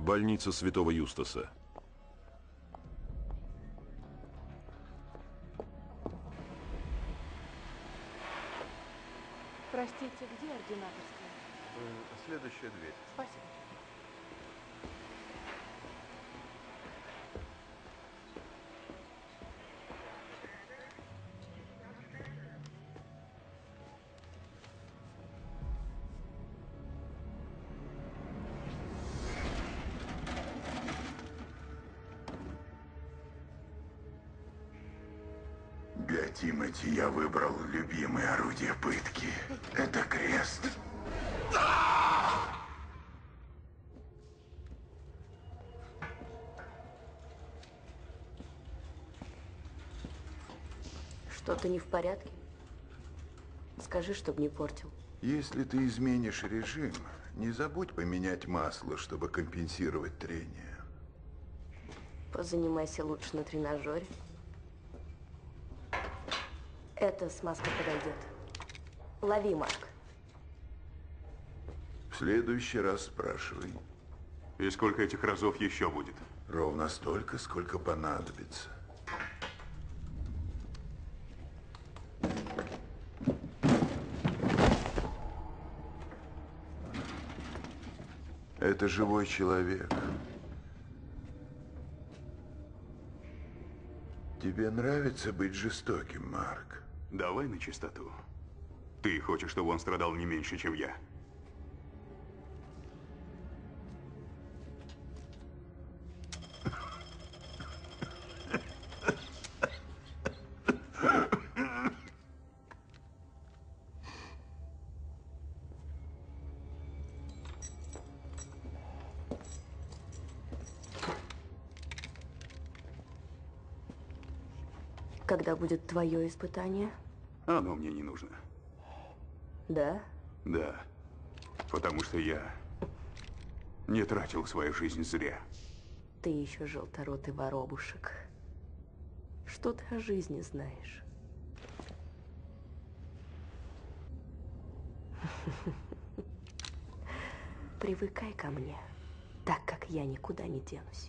Больница Святого Юстаса. Простите, где ординаторская? Следующая дверь. Спасибо. Для Тимоти я выбрал любимое орудие пытки. Это крест. Что-то не в порядке? Скажи, чтоб не портил. Если ты изменишь режим, не забудь поменять масло, чтобы компенсировать трение. Позанимайся лучше на тренажере. Эта смазка подойдет. Лови, Марк. В следующий раз спрашивай. И сколько этих разов еще будет? Ровно столько, сколько понадобится. Это живой человек. Тебе нравится быть жестоким, Марк? Давай на чистоту. Ты хочешь, чтобы он страдал не меньше, чем я? Когда будет твое испытание? Оно мне не нужно. Да? Да. Потому что я не тратил свою жизнь зря. Ты еще желторотый воробушек. Что ты о жизни знаешь? Привыкай ко мне, так как я никуда не денусь.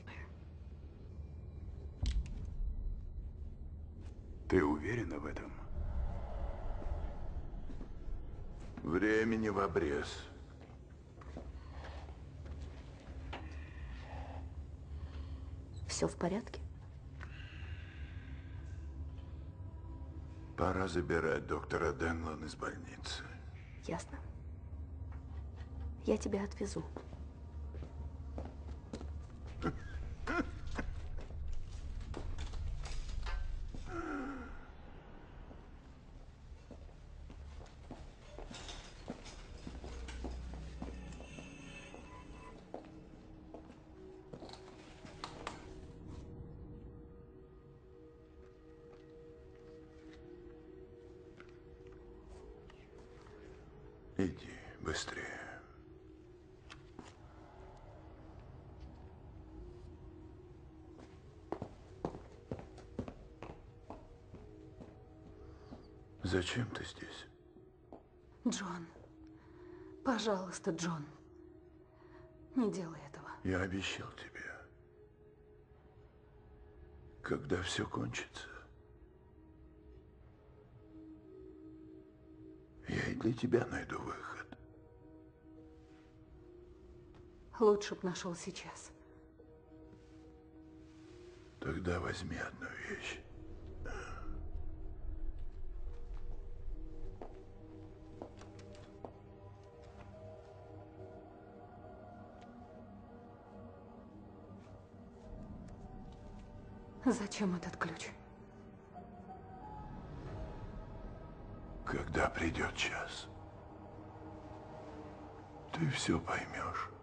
Ты уверена в этом? Времени в обрез. Все в порядке? Пора забирать доктора Денлон из больницы. Ясно. Я тебя отвезу. Иди быстрее. Зачем ты здесь? Джон, пожалуйста, Джон, не делай этого. Я обещал тебе, когда все кончится, я и для тебя найду выход. Лучше б нашел сейчас. Тогда возьми одну вещь. Зачем этот ключ? Когда придет час, ты все поймешь.